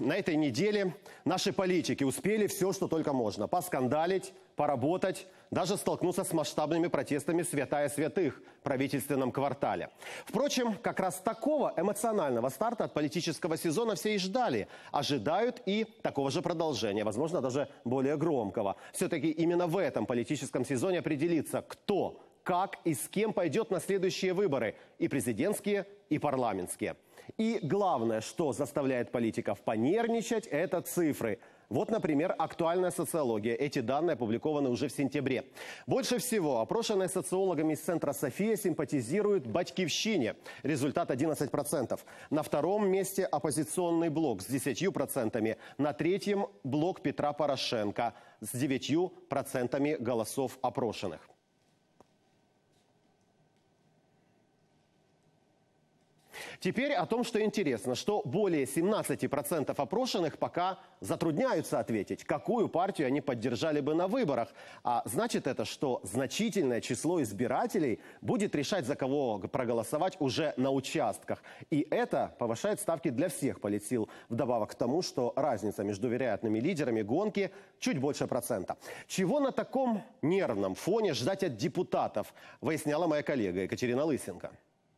на этой неделе наши политики успели все, что только можно. Поскандалить, поработать, даже столкнуться с масштабными протестами святая святых в правительственном квартале. Впрочем, как раз такого эмоционального старта от политического сезона все и ждали. Ожидают и такого же продолжения, возможно, даже более громкого. Все-таки именно в этом политическом сезоне определится, кто, как и с кем пойдет на следующие выборы, и президентские, и парламентские. И главное, что заставляет политиков понервничать, это цифры. Вот, например, актуальная социология. Эти данные опубликованы уже в сентябре. Больше всего опрошенные социологами из центра «София» симпатизируют «Батькивщине». Результат 11%. На втором месте оппозиционный блок с 10%. На третьем блок Петра Порошенко с 9% голосов опрошенных. Теперь о том, что интересно, что более 17% опрошенных пока затрудняются ответить, какую партию они поддержали бы на выборах. А значит это, что значительное число избирателей будет решать, за кого проголосовать уже на участках. И это повышает ставки для всех политсил. Вдобавок к тому, что разница между вероятными лидерами гонки чуть больше процента. Чего на таком нервном фоне ждать от депутатов, выясняла моя коллега Екатерина Лысенко.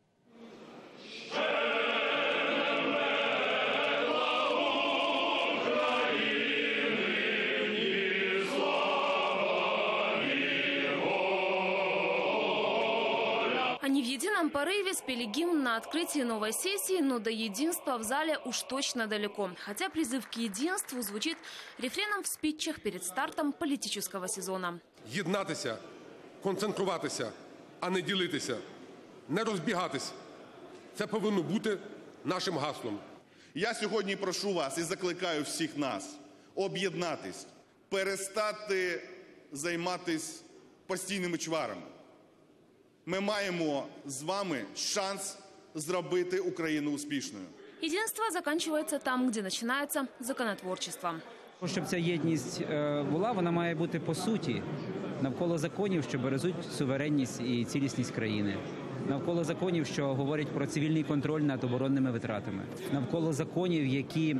Они в едином порыве спели гимн на открытии новой сессии, но до единства в зале уж точно далеко. Хотя призыв к единству звучит рефреном в спичах перед стартом политического сезона. Єднатися, концентруватися, а не ділитися, не розбігатись. Це повинно бути нашим гаслом. Я сьогодні прошу вас і закликаю всіх нас об'єднатись, перестати займатися постійними чварами. Ми маємо з вами шанс зробити Україну успішною. Единство заканчивается там, где начинается законотворчество. Щоб ця єдність була, вона має бути по суті навколо законів, що бережуть суверенність і цілісність країни. Навколо законів, що говорять про цивільний контроль над оборонними витратами. Навколо законів, які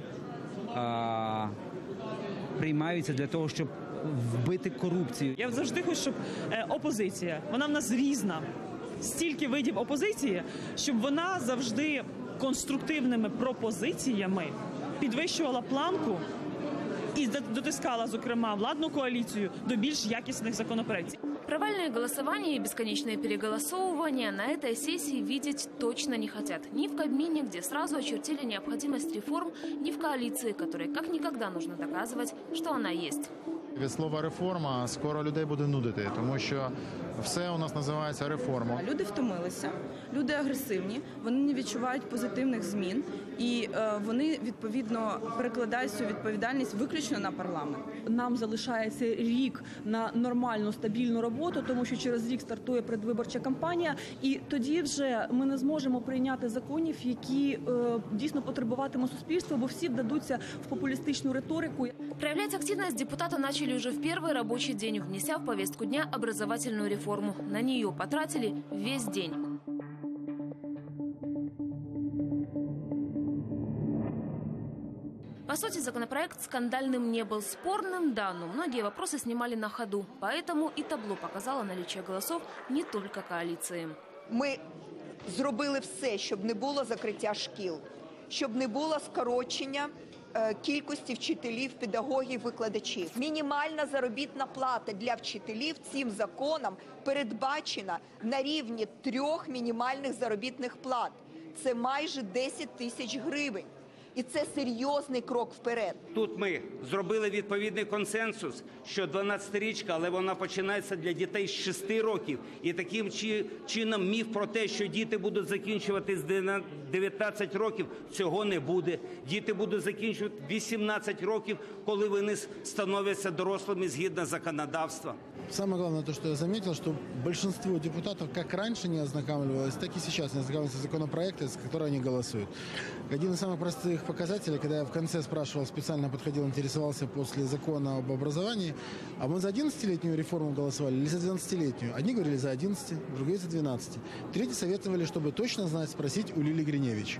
приймаються для того, щоб вбити корупцію. Я завжди хочу, щоб опозиція, вона в нас різна. Стільки видів опозиції, щоб вона завжди конструктивними пропозиціями підвищувала планку и дотискала, зокрема, владную коалицию до більш якісних законопроектів. Провальные голосования и бесконечные переголосовывания на этой сессии видеть точно не хотят. Ни в Кабмине, где сразу очертили необходимость реформ, ни в коалиции, которой как никогда нужно доказывать, что она есть. Від слова «реформа» скоро людей буде нудити, тому що все у нас називається реформа. Люди втомилися, люди агресивні, вони не відчувають позитивних змін і вони, відповідно, перекладають цю відповідальність виключно на парламент. Нам залишається рік на нормальну, стабільну роботу, тому що через рік стартує передвиборча кампанія, і тоді вже ми не зможемо прийняти законів, які дійсно потребуватиме суспільство, бо всі вдадуться в популістичну риторику. Проявлять активность депутаты начали уже в первый рабочий день, внеся в повестку дня образовательную реформу. На нее потратили весь день. По сути, законопроект скандальным не был, спорным, да, но многие вопросы снимали на ходу. Поэтому и табло показало наличие голосов не только коалиции. Ми зробили все, щоб не було закриття шкіл, щоб не було скорочення кількості вчителів, педагогів, викладачів. Мінімальна заробітна плата для вчителів цим законом передбачена на рівні 3 мінімальних заробітних плат. Це майже 10 тисяч гривень. І це серйозний крок вперед. Тут ми зробили відповідний консенсус, що 12-річка, але вона починається для дітей з 6 років. І таким чином міф про те, що діти будуть закінчувати з 19 років, цього не буде. Діти будуть закінчувати 18 років, коли вони становляться дорослими згідно законодавства. Самое главное, то, что я заметил, что большинство депутатов как раньше не ознакомливалось, так и сейчас не ознакомливаются с законопроектами, за которые они голосуют. Один из самых простых показателей, когда я в конце спрашивал, специально подходил, интересовался после закона об образовании, а мы за 11-летнюю реформу голосовали или за 12-летнюю? Одни говорили за 11, другие за 12. Третьи советовали, чтобы точно знать, спросить у Лилии Гриневич.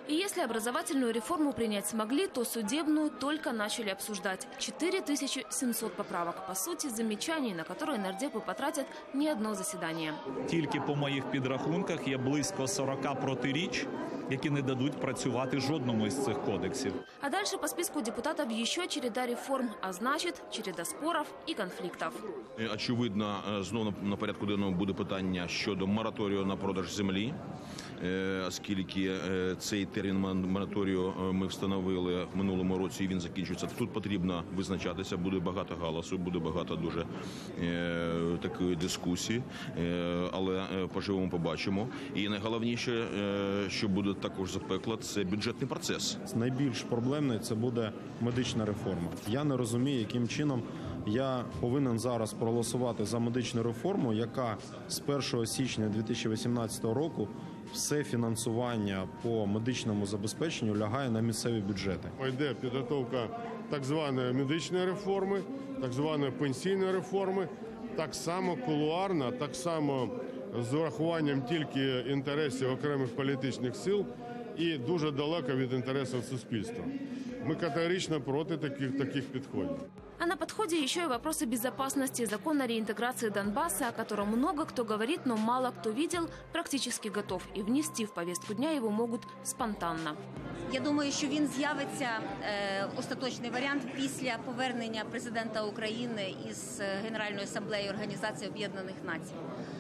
И если образовательную реформу принять смогли, то судебную только начали обсуждать. 4700 поправок. По сути, замечаний, на которые нардепи потратят не одно заседание. Тільки по моїх підрахунках є близько 40 протиріч, які не дадуть працювати жодному із цих кодексів. А дальше по списку депутатов еще череда реформ, а значит, череда споров и конфликтов. Очевидно, знову на порядку денному буде питання щодо мораторію на продаж землі, оскільки цей термін мораторію ми встановили в минулому році і він закінчується. Тут потрібно визначатися, буде багато галасу, буде багато дуже такої дискусії, але поживемо, побачимо. І найголовніше, що буде також запекло, це бюджетний процес. Найбільш проблемний це буде медична реформа. Я не розумію, яким чином я повинен зараз проголосувати за медичну реформу, яка з 1 січня 2018 року все фінансування по медичному забезпеченню лягає на місцеві бюджети. Йде підготовка так званої медичної реформи, так званої пенсійної реформи, так само кулуарна, так само з урахуванням тільки інтересів окремих політичних сил і дуже далеко від інтересів суспільства. Мы категорично проти таких підходів. А на подходе еще и вопросы безопасности. Закон о реинтеграции Донбасса, о котором много кто говорит, но мало кто видел, практически готов. И внести в повестку дня его могут спонтанно. Я думаю, що він з'явиться, остаточний варіант, після повернення президента України із Генеральної асамблеї Організації Об'єднаних Націй.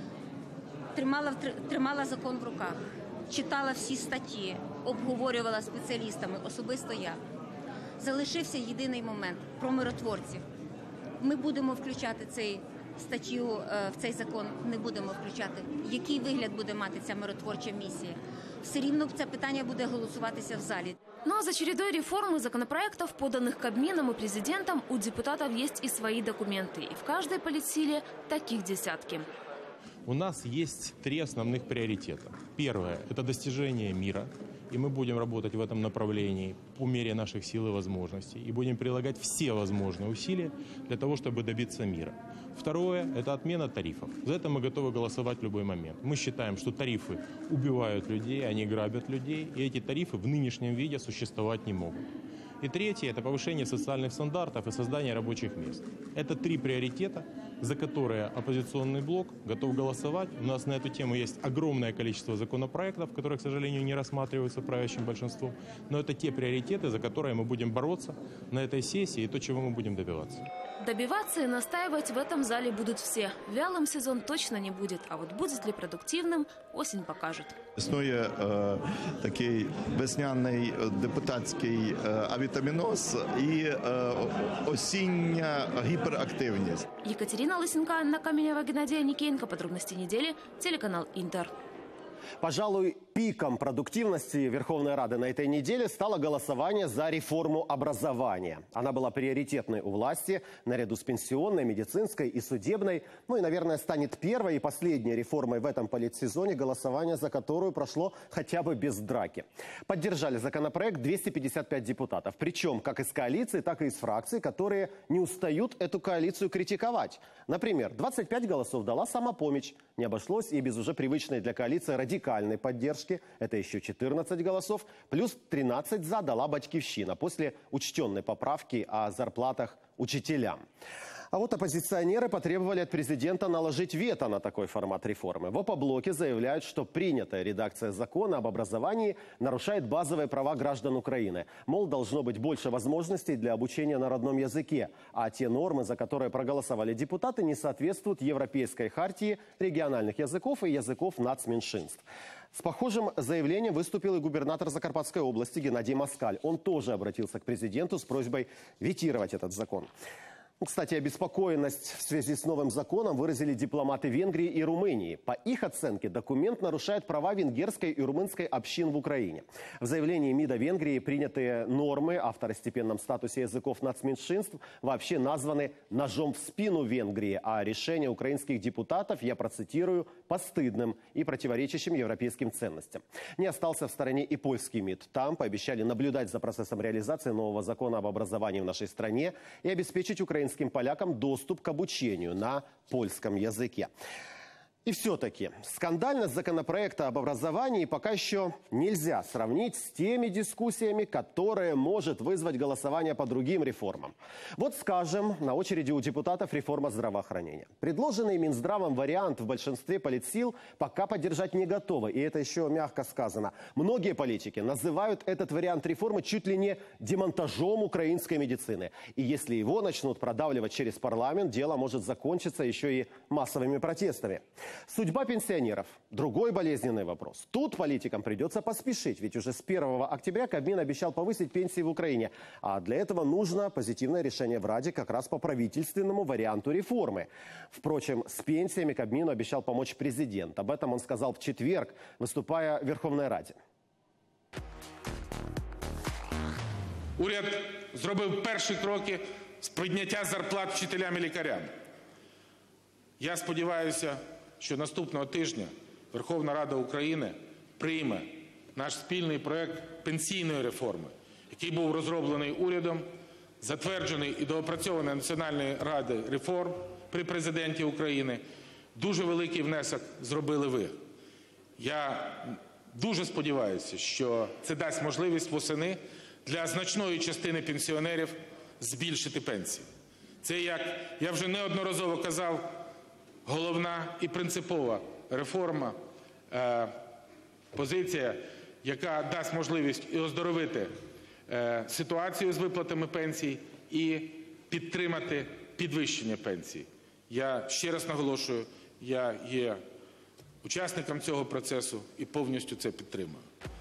Тримала закон в руках, читала всі статті, обговорювала з спеціалістами, особисто я. Залишився єдиний момент – про миротворців. Ми будемо включати статтю в цей закон, не будемо включати. Який вигляд буде мати ця миротворча місія? Все рівно це питання буде голосуватися в залі. Ну а за чередой реформ и законопроектов, поданных Кабмином и президентом, у депутатов есть и свои документы. И в каждой политсиле таких десятки. У нас есть 3 основных приоритета. Первое – это достижение мира. И мы будем работать в этом направлении по мере наших сил и возможностей. И будем прилагать все возможные усилия для того, чтобы добиться мира. Второе – это отмена тарифов. За это мы готовы голосовать в любой момент. Мы считаем, что тарифы убивают людей, они грабят людей. И эти тарифы в нынешнем виде существовать не могут. И третье – это повышение социальных стандартов и создание рабочих мест. Это 3 приоритета, за которые оппозиционный блок готов голосовать. У нас на эту тему есть огромное количество законопроектов, которые, к сожалению, не рассматриваются правящим большинством. Но это те приоритеты, за которые мы будем бороться на этой сессии и то, чего мы будем добиваться. Добиваться и настаивать в этом зале будут все. Вялым сезон точно не будет, а вот будет ли продуктивным, осень покажет. Існує такий весняний депутатський авітаміноз і осіння гіперактивність. Екатерина Лысенко, Анна Каменева, Геннадий Аникеенко. Подробности недели. Телеканал Интер. Пожалуй, пиком продуктивности Верховной Рады на этой неделе стало голосование за реформу образования. Она была приоритетной у власти наряду с пенсионной, медицинской и судебной. Ну и, наверное, станет первой и последней реформой в этом политсезоне, голосование за которую прошло хотя бы без драки. Поддержали законопроект 255 депутатов. Причем как из коалиции, так и из фракций, которые не устают эту коалицию критиковать. Например, 25 голосов дала «Самопомощь». Не обошлось и без уже привычной для коалиции радикальной поддержки. Это еще 14 голосов. Плюс 13 «за» дала «Батькивщина» после учтенной поправки о зарплатах учителям. А вот оппозиционеры потребовали от президента наложить вето на такой формат реформы. В опоблоке заявляют, что принятая редакция закона об образовании нарушает базовые права граждан Украины. Мол, должно быть больше возможностей для обучения на родном языке. А те нормы, за которые проголосовали депутаты, не соответствуют Европейской хартии региональных языков и языков нацменьшинств. С похожим заявлением выступил и губернатор Закарпатской области Геннадий Москаль. Он тоже обратился к президенту с просьбой ветировать этот закон. Кстати, обеспокоенность в связи с новым законом выразили дипломаты Венгрии и Румынии. По их оценке, документ нарушает права венгерской и румынской общин в Украине. В заявлении МИДа Венгрии принятые нормы о второстепенном статусе языков нацменьшинств вообще названы «ножом в спину Венгрии», а решение украинских депутатов, я процитирую, «постыдным и противоречащим европейским ценностям». Не остался в стороне и польский МИД. Там пообещали наблюдать за процессом реализации нового закона об образовании в нашей стране и обеспечить украинским полякам доступ к обучению на польском языке. И все-таки скандальность законопроекта об образовании пока еще нельзя сравнить с теми дискуссиями, которые может вызвать голосование по другим реформам. Вот, скажем, на очереди у депутатов реформа здравоохранения. Предложенный Минздравом вариант в большинстве политсил пока поддержать не готовы. И это еще мягко сказано. Многие политики называют этот вариант реформы чуть ли не демонтажом украинской медицины. И если его начнут продавливать через парламент, дело может закончиться еще и массовыми протестами. Судьба пенсионеров – другой болезненный вопрос. Тут политикам придется поспешить, ведь уже с 1 октября Кабмин обещал повысить пенсии в Украине. А для этого нужно позитивное решение в Раде как раз по правительственному варианту реформы. Впрочем, с пенсиями Кабмину обещал помочь президент. Об этом он сказал в четверг, выступая в Верховной Раді. Уряд зробив перші кроки з підняття зарплат вчителям і лікарям. Я сподіваюся, що наступного тижня Верховна Рада України прийме наш спільний проект пенсійної реформи, який був розроблений урядом, затверджений і доопрацьований Національною радою реформ при президенті України. Дуже великий внесок зробили ви. Я дуже сподіваюся, що це дасть можливість восени для значної частини пенсіонерів збільшити пенсії. Це, як я вже неодноразово казав, головна і принципова реформа, позиція, яка дасть можливість і оздоровити ситуацію з виплатами пенсій і підтримати підвищення пенсій. Я ще раз наголошую, я є учасником цього процесу і повністю це підтримую.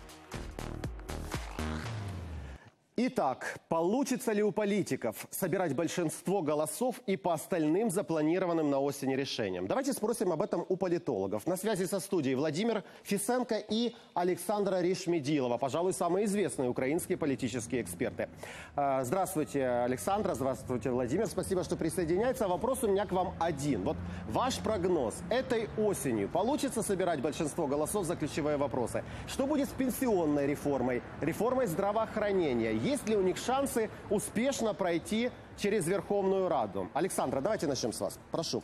Итак, получится ли у политиков собирать большинство голосов и по остальным запланированным на осень решениям? Давайте спросим об этом у политологов. На связи со студией Владимир Фисенко и Александра Ришмедилова, пожалуй, самые известные украинские политические эксперты. Здравствуйте, Александра, здравствуйте, Владимир. Спасибо, что присоединяется. Вопрос у меня к вам один. Вот ваш прогноз. Этой осенью получится собирать большинство голосов за ключевые вопросы? Что будет с пенсионной реформой, реформой здравоохранения? Есть ли у них шансы успешно пройти через Верховную Раду? Александра, давайте начнем с вас. Прошу.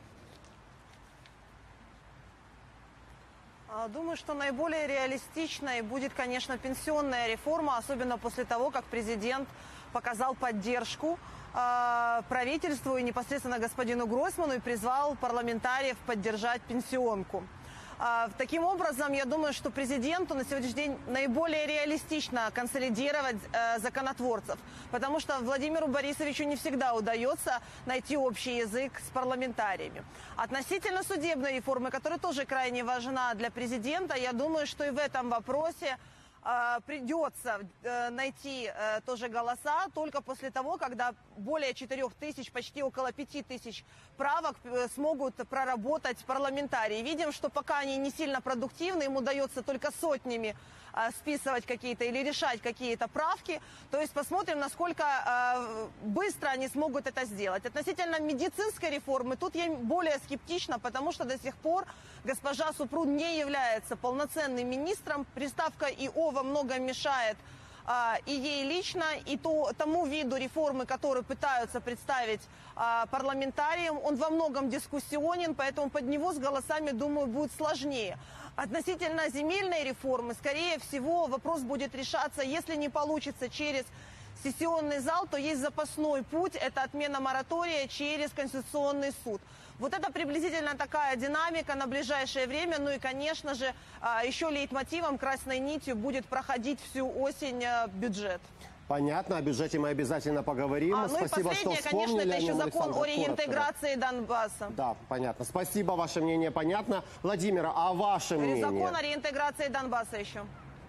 Думаю, что наиболее реалистичной будет, конечно, пенсионная реформа, особенно после того, как президент показал поддержку правительству и непосредственно господину Гройсману и призвал парламентариев поддержать пенсионку. Таким образом, я думаю, что президенту на сегодняшний день наиболее реалистично консолидировать законотворцев, потому что Владимиру Борисовичу не всегда удается найти общий язык с парламентариями. Относительно судебной реформы, которая тоже крайне важна для президента, я думаю, что и в этом вопросе придется найти тоже голоса только после того, когда более 4 тысяч, почти около 5 тысяч правок смогут проработать парламентарии. Видим, что пока они не сильно продуктивны, им удается только сотнями списывать какие-то или решать какие-то правки. То есть посмотрим, насколько быстро они смогут это сделать. Относительно медицинской реформы, тут я более скептична, потому что до сих пор госпожа Супрун не является полноценным министром. Приставка ИО во многом мешает и ей лично, и тому виду реформы, который пытаются представить парламентариям. Он во многом дискуссионен, поэтому под него с голосами, думаю, будет сложнее. Относительно земельной реформы, скорее всего, вопрос будет решаться, если не получится через сессионный зал, то есть запасной путь, это отмена моратория через Конституционный суд. Вот это приблизительно такая динамика на ближайшее время. Ну и, конечно же, еще лейтмотивом, красной нитью будет проходить всю осень бюджет. Понятно, о бюджете мы обязательно поговорим. Ну Спасибо, и последнее, что конечно, это еще закон Александр, о реинтеграции Донбасса. Да, понятно. Спасибо, ваше мнение понятно. Владимир, а ваше мнение? Закон о реинтеграции Донбасса еще.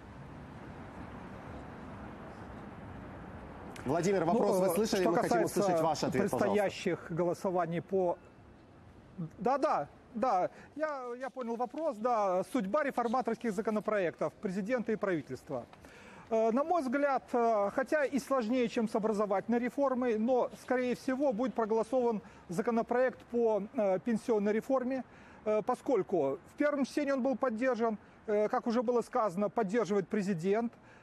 Владимир, вопрос вы слышали? Мы хотим услышать ваш ответ, предстоящих голосований по... Да, я понял вопрос. Да, судьба реформаторских законопроектов президента и правительства. На мой взгляд, хотя и сложнее, чем с образовательной реформой, но, скорее всего, будет проголосован законопроект по пенсионной реформе, поскольку в первом чтении он был поддержан, как уже было сказано, поддерживает президент.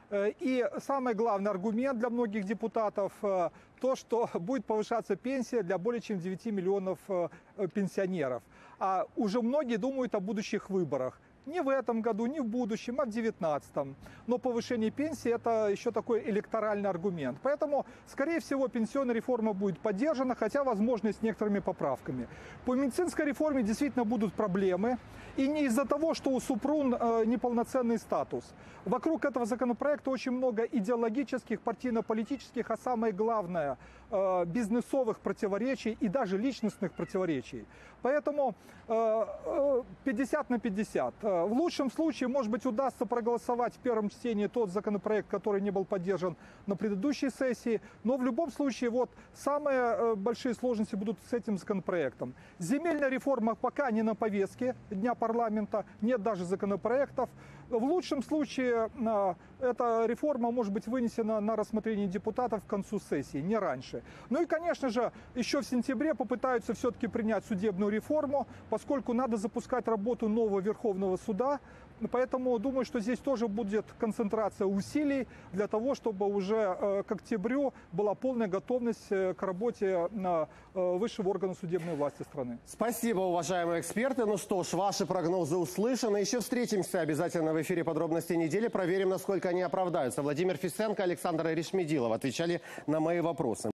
И самый главный аргумент для многих депутатов то, что будет повышаться пенсия для более чем 9 миллионов пенсионеров. А уже многие думают о будущих выборах. Не в этом году, не в будущем, а в 2019. Но повышение пенсии – это еще такой электоральный аргумент. Поэтому, скорее всего, пенсионная реформа будет поддержана, хотя, возможно, с некоторыми поправками. По медицинской реформе действительно будут проблемы. И не из-за того, что у Супрун неполноценный статус. Вокруг этого законопроекта очень много идеологических, партийно-политических, а самое главное – бизнесовых противоречий и даже личностных противоречий. Поэтому 50 на 50. В лучшем случае, может быть, удастся проголосовать в первом чтении тот законопроект, который не был поддержан на предыдущей сессии. Но в любом случае, вот самые большие сложности будут с этим законопроектом. Земельная реформа пока не на повестке дня парламента, нет даже законопроектов. В лучшем случае эта реформа может быть вынесена на рассмотрение депутатов к концу сессии, не раньше. Ну и, конечно же, еще в сентябре попытаются все-таки принять судебную реформу, поскольку надо запускать работу нового Верховного суда. Поэтому думаю, что здесь тоже будет концентрация усилий для того, чтобы уже к октябрю была полная готовность к работе высшего органа судебной власти страны. Спасибо, уважаемые эксперты. Ну что ж, ваши прогнозы услышаны. Еще встретимся обязательно в эфире «Подробности недели». Проверим, насколько они оправдаются. Владимир Фисенко, Александр Ришмедилов отвечали на мои вопросы.